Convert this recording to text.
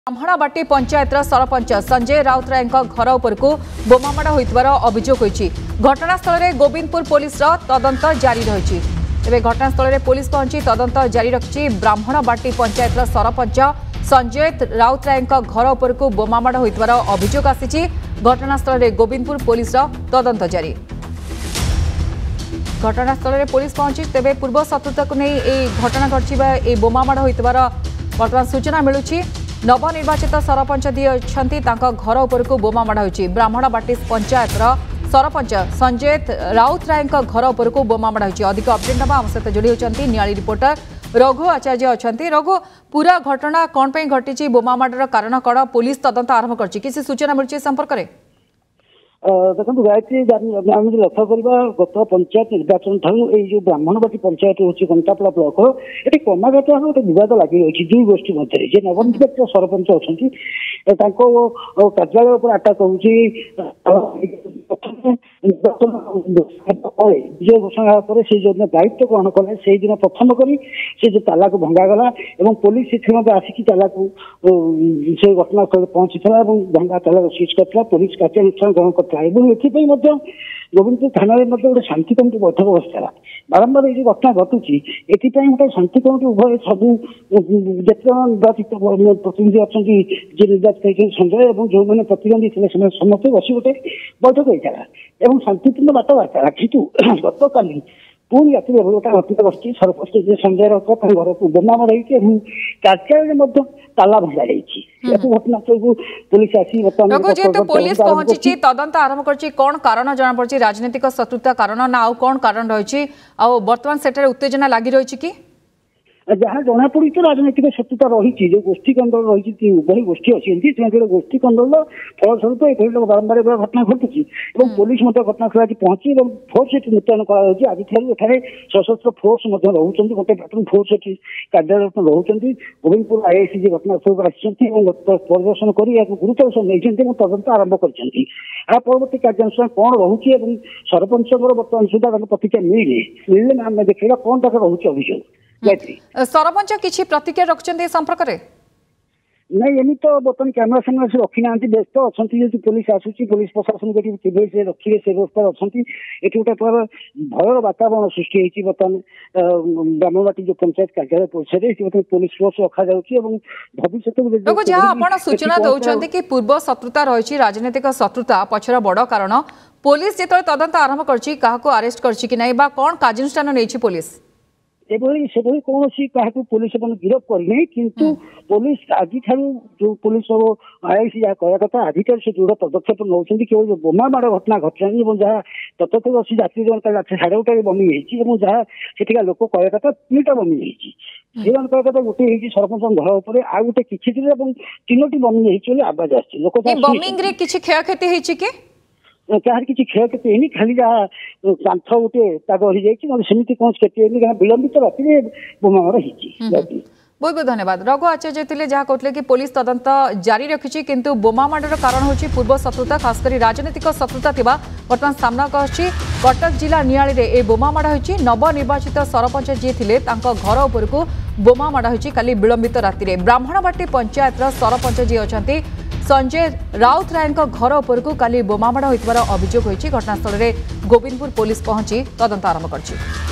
ब्राह्मणबाटी पंचायत सरपंच संजय राउतराय घर उपर को बोमामाड़ होइतबार अभियोग होइछि। घटनास्थल में गोविंदपुर पुलिस तदंत जारी रही। तेज घटनास्थल में पुलिस पहुंची तदंत जारी रखी। ब्राह्मणबाटी पंचायत सरपंच संजय राउतराय घर उपर को बोमामाड़ होइतबार अभियोग आसी। घटनास्थल में गोविंदपुर पुलिस तदंत जारी। घटनास्थल में पुलिस पहुंची तेज पूर्व शत्रुता को नहीं घटना घटी बोमामाड़ होइतबार वर्तमान सूचना मिलूची। नवनिर्वाचित सरपंच दी अच्छी घर उपर को बोमामाड़ होइछि। ब्राह्मणबाटी पंचायत सरपंच संजय राउतराय घर उपर को बोमामाड़ होइछि। अधिक अपडेट नवा आम सहित जोड़ी होती नियाली रिपोर्टर रघु आचार्य अच्छा। रघु, पूरा घटना कौन पे घटी, बोमामाड़ कारण कौन, पुलिस तदंत आरंभ कर किसी सूचना मिली संपर्क में? देखो गायत्री आम लक्ष्य करवा गत पंचायत निर्वाचन ठाई जो ब्राह्मणबाटी पंचायत हूँ कंटापड़ा ब्लक ये क्रमागत भाव गोटे विवाद लगी रही दुई गोष्ठी मध्य जे नवनिर्वाचित सरपंच अच्छा कार्यालय पर आटाक विजय घोषणा पर से जो दायित्व ग्रहण कले से दिन प्रथम करी से जो ताला को भंगागला और पुलिस से आसिक ताला को से घटनास्थल पहुंची भंगा ताला सीज कर पुलिस कार्यानुष्ठान ग्रहण कर गोविंदपुर थाना गोटे शांति कमिटी बैठक बसला। बारंबार ये घटना घटुची ये गोटे शांति कमिटी उभय सब जिते निर्वाचित प्रतिनिधि अच्छा जी निर्वाचित होती संजय और जो मैंने प्रतिद्वंदी थे समस्त बस गोटे बैठक होता है शांतिपूर्ण बार्ता कितु गत काली पुणी राति गोटे घटना घटी। सरपंच संजय राउत घर को बोमामाड़ होती कार्यालय ताला भंगा घटनास्थल को पुलिस आसी पुलिस पहुंची तदंत आरंभ कर कौन कारण जना पड़ी, राजनीतिक शत्रुता कारण ना आउ कौन कारण रही बर्तमान सेठारे उत्तेजना लगी रही कि जहाँ जना पड़ी तो राजनीतिक शत्रुता रही जो गोष्ठी कंदल रही उभय गोष्ठी अच्छी गोष्ठी कंदल फलस्वरूप ये बारंबार घटना घटुची पुलिस घटनास्थल पहुंची फोर्स ये मुतयन कर आज सशस्त्र फोर्स रोच गोटे प्लाटून फोर्स ये कार्यालय रोच गोविंदपुर आईआईसी घटनास्थल परिदर्शन कर गुरुतर नहीं तदंत आरंभ कर परवर्ती कार्यानुष्ठान कौन रोचे सरपंच बर्तमान सुधा प्रतिक्रिया मिलने आम देखा कौन तक रोचे अभियोग। सरपंच किसी प्रतिक्रिया रखते संपर्क में नहीं एमि तो बर्तमान कैमेरा सामने से रखी ना व्यस्त अच्छा पुलिस आसूसी पुलिस प्रशासन को रखिए से व्यवस्था अच्छा ये गोटे भयर वातावरण सृष्टि होती बर्तमान ब्राह्मणबाटी जो पंचायत कार्यालय परिसर पुलिस फोर्स रखा भविष्य जहाँ सूचना दौरान कि पूर्व शत्रुता रही राजनीतिक शत्रुता पछर बड़ कारण पुलिस जो तदंत आरंभ कर अरेस्ट कर कौन कार्यानुष्ठान नहीं पुलिस से कौन क्या पुलिस गिरफ करनी किंतु पुलिस आज जो पुलिस आईआईसी जहाँ कह कथा आज से दृढ़ पदक्षेप नौ केवल जो बोमामाड़ घटना घटलानी जहाँ तथ्य अच्छी जात्री जनता 9:30 बमी जहाँ से लोक कह कथा 3टा बमी से कह कथा गोटे सरपंच घर उपर आ गोटे किसी 3टी बमी आवाज आवाज क्षयक्षति कहार किसी क्षयक्षति है खाली जहाँ कांथ गोटे ताग हो जाती कौन क्षति विलंबित राति बोमामाड़ होती। बहुत बहुत धन्यवाद। रघु आचार्य थे जहाँ कहते कि पुलिस तदंत जारी रखी किंतु बोमामाड़ कारण होची पूर्व शत्रुता खासकर राजनीतिक शत्रुता थिबा वर्तमान सामना आछि। कटक जिला नियाली रे ए बोमामाड़ होची। नवनिर्वाचित सरपंच जी थिले तांको घर उपर को बोमामाड़ होची काली विलंबित राति रे। ब्राह्मणबाटी पंचायत सरपंच जी अछंती संजय राउतराय घर उपर को काली बोमामाड़ होइतबार अभियोग होइछि। घटनास्थल में गोविंदपुर पुलिस पहुंची तदंत आरंभ करछि।